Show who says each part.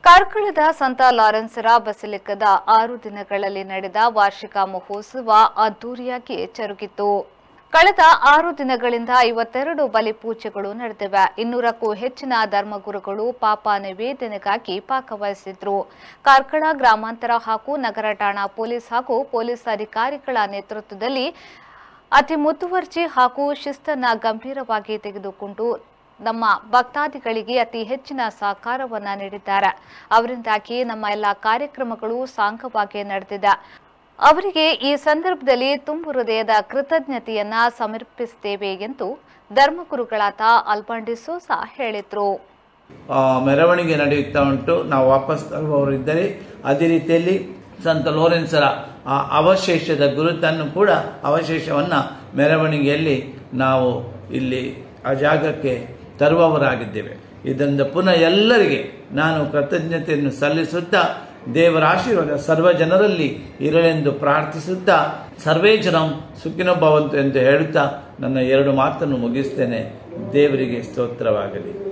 Speaker 1: ಕಾರ್ಕಳದ ಸಂತ ಲಾರೆನ್ಸರ ಬಸಿಲಿಕದ 6 ದಿನಗಳಲ್ಲಿ ನಡೆದ ವಾರ್ಷಿಕ ಮಹೋತ್ಸವ ಅದ್ದೂರಿಯಾಗಿ ಜರುಗಿತು. ಕಳೆದ 6 ದಿನಗಳಿಂದ 52 ಬಲಿಪೂಜೆಗಳು ನಡೆದಿವೆ. 200ಕ್ಕೂ ಹೆಚ್ಚಿನ ಧರ್ಮಗುರುಗಳು ಪಾಪ ನಿವೇದನೆಗಾಗಿ ಭಾಗವಹಿಸಿದ್ರು. ಕಾರ್ಕಳ ಗ್ರಾಮಾಂತರ ಹಾಗೂ ನಗರ ಠಾಣಾ ಪೊಲೀಸ್ ಹಾಗೂ ಪೊಲೀಸ್ ಅಧಿಕಾರಿಗಳ ನೇತೃತ್ವದಲ್ಲಿ ಅತಿ ಮುತುವರ್ಜಿ ಹಾಗೂ ಶಿಸ್ತನ್ನು ಗಂಭೀರವಾಗಿ ತೆಗೆದುಕೊಂಡು ನಮ್ಮ ಭಕ್ತಾದಿಗಳಿಗೆ ಅತಿ ಹೆಚ್ಚಿನ ಸಹಕಾರವನ್ನು ನೀಡಿದ್ದಾರೆ. ಅವರಿಂದಾಗಿ ನಮ್ಮ ಎಲ್ಲ ಕಾರ್ಯಕ್ರಮಗಳು ಸಾಂಗವಾಗಿ ನಡೆದಿದೆ. ಅವರಿಗೆ ಈ ಸಂದರ್ಭದಲ್ಲಿ ತುಂಬು ಹೃದಯದ ಕೃತಜ್ಞತೆಯನ್ನ ಸಮರ್ಪಿಸುತ್ತೇವೆ ಎಂದು ಧರ್ಮಗುರುಗಳಾದ ಅಲ್ಬಂಡಿ ಸೋಸಾ ಹೇಳಿದರು.
Speaker 2: ಮೆರವಣಿಗೆ ನಡೆಯುತ್ತಾ ಉಂಟು. ನಾವು ವಾಪಸ್ ತರುವವರಿದ್ದರೆ ಅದೇ ರೀತಿಯಲ್ಲಿ ಸಂತ ಲೋರೆನ್ಸರ ಅವಶೇಷದ ಗುರುತನ್ನು ಕೂಡ ಅವಶೇಷವನ್ನ ಮೆರವಣಿಗೆಯಲ್ಲಿ ನಾವು ಇಲ್ಲಿ ಆ ಜಾಗಕ್ಕೆ ತರುವವರಾಗಿದ್ದೇವೆ. ಇದರಿಂದ ಪುನಃ ಎಲ್ಲರಿಗೆ ನಾನು ಕೃತಜ್ಞತೆಯನ್ನು ಸಲ್ಲಿಸುತ್ತಾ ದೇವರ ಆಶೀರ್ವಾದ ಸರ್ವ ಜನರಲ್ಲಿ ಇರಲೆಂದು ಪ್ರಾರ್ಥಿಸುತ್ತಾ ಸರ್ವೇ ಜನಂ ಸುಖಿನೋ ಭವಂತು ಎಂದು ಹೇಳುತ್ತಾ ನನ್ನ 2 ಮಾತನ್ನು ಮುಗಿಸ್ತೇನೆ. ದೇವರಿಗೆ ಸ್ತೋತ್ರವಾಗಲಿ.